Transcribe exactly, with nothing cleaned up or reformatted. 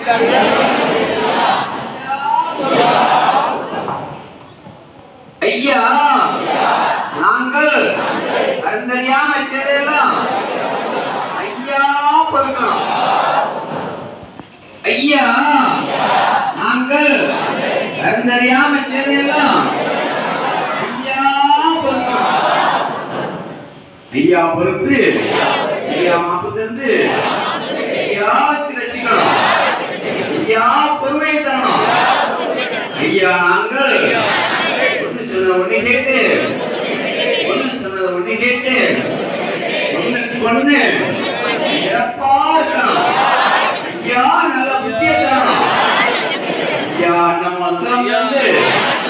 ஐயா நாங்கள் அறிந்தறியாம செய்தெல்லாம் ஐயா பொறுக்கணும். ஐயா நாங்கள் அறிந்தறியாம செய்தெல்லாம் ஐயா பொறுக்கணும். ஐயா பொறுத்து ஐயா மாப்பு தந்து ஐயா வச்சு ரசிக்கணும். ஐயா பொறுமை தரணும். ஐயா நாங்கள் ஒண்ணு சொன்ன ஒண்ணு கேட்டு ஒண்ணு சொன்னது ஒண்ணு கேட்டு ஒண்ணுக்கு ஒண்ணு சிறப்பா இருக்கணும். ஐயா நல்ல புத்திய தரணும். ஐயா நம்ம அவசரம் வந்து